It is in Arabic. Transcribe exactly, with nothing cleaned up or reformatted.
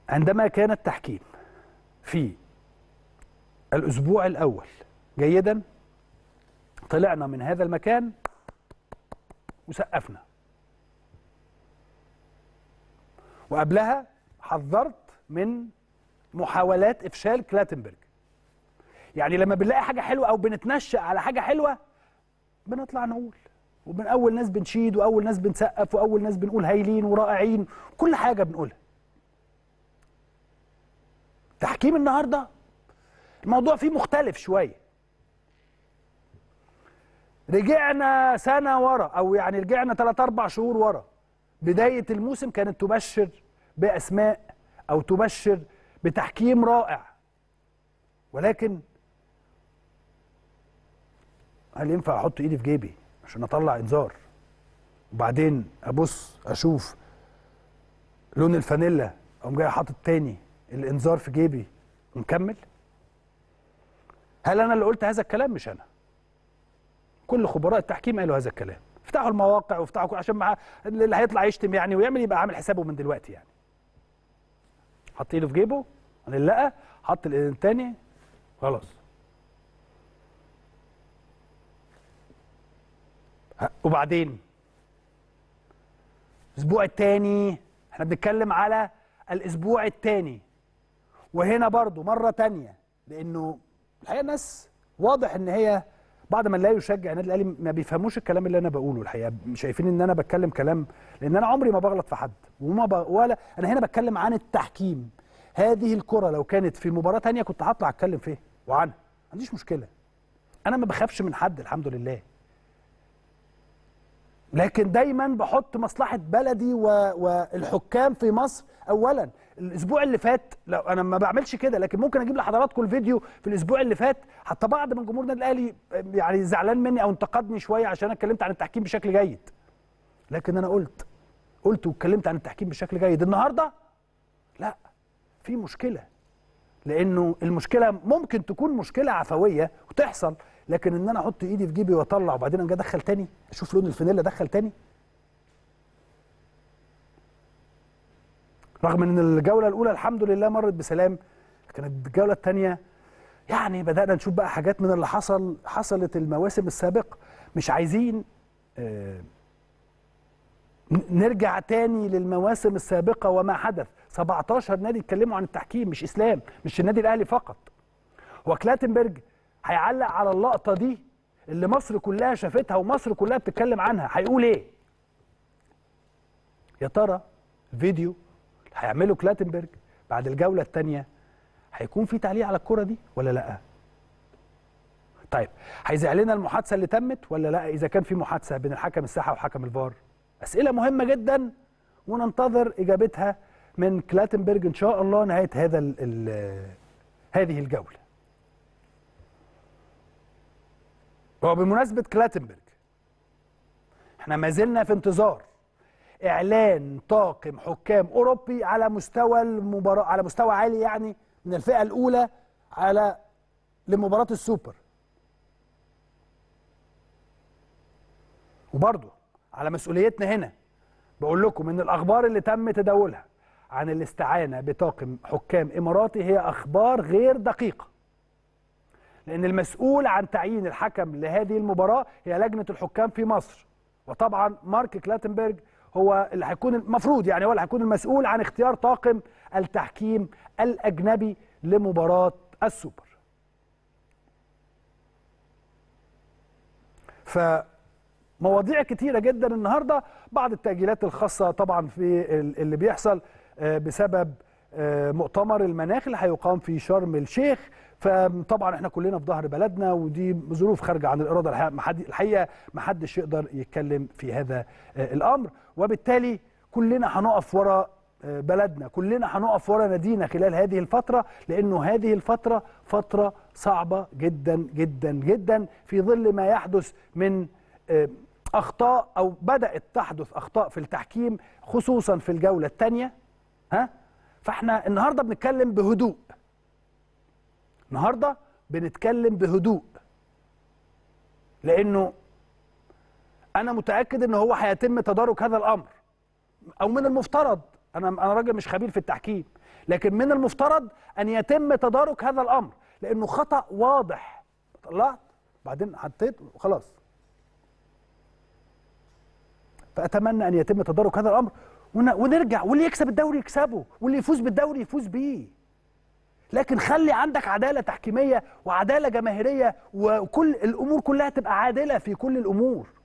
عندما كان التحكيم في الأسبوع الأول جيدا طلعنا من هذا المكان وسقفنا، وقبلها حذرت من محاولات إفشال كلاتنبرج. يعني لما بنلاقي حاجة حلوة أو بنتنشأ على حاجة حلوة بنطلع نقول، ومن أول ناس بنشيد وأول ناس بنسقف وأول ناس بنقول هايلين ورائعين، كل حاجة بنقولها. تحكيم النهارده الموضوع فيه مختلف شويه. رجعنا سنه ورا، او يعني رجعنا ثلاث اربع شهور ورا. بدايه الموسم كانت تبشر باسماء او تبشر بتحكيم رائع، ولكن هل ينفع احط ايدي في جيبي عشان اطلع انذار وبعدين ابص اشوف لون الفانيلا اقوم جاي حاطط تاني الانذار في جيبي ونكمل؟ هل انا اللي قلت هذا الكلام؟ مش انا، كل خبراء التحكيم قالوا هذا الكلام. افتحوا المواقع وافتحوا كل عشان مع اللي هيطلع يشتم يعني ويعمل يبقى عامل حسابه من دلوقتي. يعني حط ايده في جيبه هنلاقى حط الايد الثاني خلاص. وبعدين الاسبوع الثاني احنا بنتكلم على الاسبوع الثاني، وهنا برضو مره ثانيه، لانه الحقيقه الناس واضح ان هي بعض من لا يشجع النادي الاهلي ما بيفهموش الكلام اللي انا بقوله. الحقيقه شايفين ان انا بتكلم كلام، لان انا عمري ما بغلط في حد وما ب... ولا انا هنا بتكلم عن التحكيم. هذه الكره لو كانت في مباراه ثانيه كنت هطلع اتكلم فيها وعنها، ما عنديش مشكله. انا ما بخافش من حد الحمد لله، لكن دايما بحط مصلحه بلدي و... والحكام في مصر اولا. الاسبوع اللي فات لو انا ما بعملش كده، لكن ممكن اجيب لحضراتكم الفيديو في الاسبوع اللي فات. حتى بعض من جمهور النادي الاهلي يعني زعلان مني او انتقدني شويه عشان انا اتكلمت عن التحكيم بشكل جيد، لكن انا قلت قلت واتكلمت عن التحكيم بشكل جيد. النهارده لا، في مشكله، لانه المشكله ممكن تكون مشكله عفويه وتحصل، لكن ان انا احط ايدي في جيبي واطلع وبعدين اجي ادخل تاني اشوف لون الفانيلا ادخل تاني، رغم ان الجوله الاولى الحمد لله مرت بسلام، لكن الجوله الثانيه يعني بدانا نشوف بقى حاجات من اللي حصل حصلت المواسم السابقه. مش عايزين آه نرجع تاني للمواسم السابقه وما حدث. سبعتاشر نادي اتكلموا عن التحكيم، مش اسلام، مش النادي الاهلي فقط. هو كلاتنبرج هيعلق على اللقطه دي اللي مصر كلها شافتها ومصر كلها بتتكلم عنها، هيقول ايه؟ يا ترى الفيديو هيعمله كلاتنبرج بعد الجوله الثانيه هيكون في تعليق على الكره دي ولا لا؟ طيب هيذيع لنا المحادثه اللي تمت ولا لا اذا كان في محادثه بين الحكم الساحه وحكم الفار؟ اسئله مهمه جدا وننتظر اجابتها من كلاتنبرج ان شاء الله نهايه هذا ال ال هذه الجوله. وبمناسبه كلاتنبرج احنا ما زلنا في انتظار اعلان طاقم حكام اوروبي على مستوى المباراه، على مستوى عالي يعني من الفئه الاولى على لمباراه السوبر. وبرضه على مسؤوليتنا هنا بقول لكم ان الاخبار اللي تم تداولها عن الاستعانه بطاقم حكام اماراتي هي اخبار غير دقيقه، لان المسؤول عن تعيين الحكم لهذه المباراه هي لجنه الحكام في مصر، وطبعا مارك كلاتنبرج هو اللي هيكون المفروض يعني هو اللي هيكون المسؤول عن اختيار طاقم التحكيم الاجنبي لمباراه السوبر. فمواضيع كتيره جدا النهارده، بعض التأجيلات الخاصه طبعا في اللي بيحصل بسبب مؤتمر المناخ اللي هيقام في شرم الشيخ. فطبعا احنا كلنا في ظهر بلدنا ودي ظروف خارجه عن الاراده الحقيقه، ما حدش يقدر يتكلم في هذا الامر، وبالتالي كلنا هنقف ورا بلدنا، كلنا هنقف ورا نادينا خلال هذه الفتره، لانه هذه الفتره فتره صعبه جدا جدا جدا في ظل ما يحدث من اخطاء او بدات تحدث اخطاء في التحكيم خصوصا في الجوله الثانيه. ها فاحنا النهارده بنتكلم بهدوء، النهارده بنتكلم بهدوء، لانه انا متاكد ان هو هيتم تدارك هذا الامر، او من المفترض انا انا راجل مش خبير في التحكيم، لكن من المفترض ان يتم تدارك هذا الامر لانه خطأ واضح. طلعت بعدين حطيت وخلاص. فاتمنى ان يتم تدارك هذا الامر ونرجع، واللي يكسب الدوري يكسبه واللي يفوز بالدوري يفوز بيه. لكن خلي عندك عداله تحكيميه وعداله جماهيريه وكل الامور كلها تبقى عادله في كل الامور.